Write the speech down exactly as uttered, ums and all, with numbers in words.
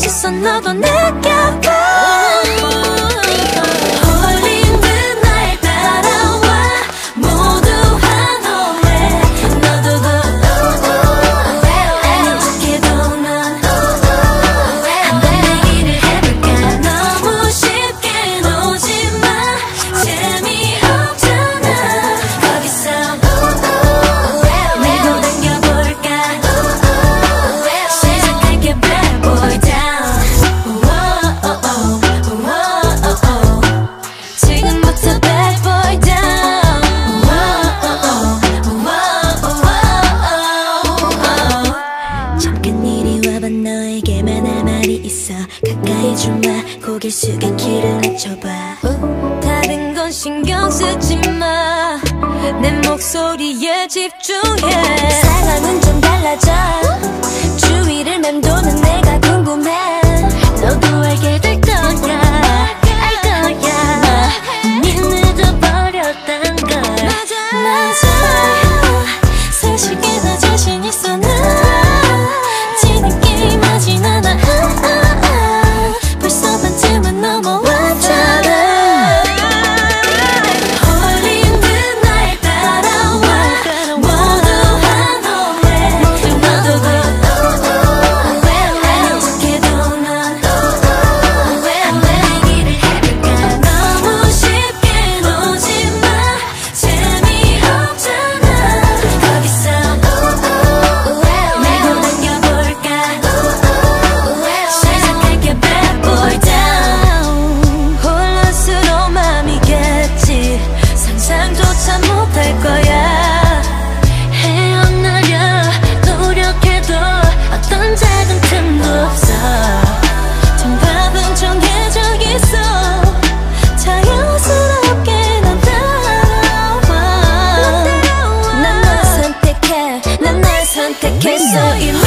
시선 너도 느껴봐. 고개 숙여 귀를 맞춰봐. 다른 건 신경 쓰지 마. 내 목소리에 집중해. 상황은 좀 달라져. 주위를 맴도는 내가 궁금해. 너도 알게 될 거야. 알 거야. 이미 늦어버렸단 걸. 맞아 맞아. 사실 꽤나 자신 있어 나. 지는 게임 하진 않아. 벌써 반쯤은 넘어왔잖아. 홀린 듯 날 따라와. 모두 환호해. 너도 그 아니 어떻게도 넌 한번 얘기를 해볼까. 너무 쉽게 놓지마. 재미없잖아. 거기서 밀고 당겨볼까. 시작할게 bad boy down. 혼란스러운 맘이겠지. 상상조차 못할 거야. 헤어나려 노력해도 어떤 작은 틈도 없어. 정답은 정해져 있어. 자연스럽게 난 따라와. 난 널 선택해. 난 날 선택했어 이미.